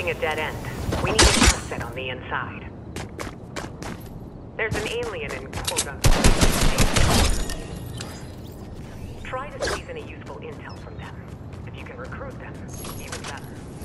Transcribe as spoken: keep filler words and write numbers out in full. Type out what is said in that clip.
reaching a dead end. We need an asset on the inside. There's an alien in quote-unquote. Try to squeeze any useful intel from them. If you can recruit them, even better.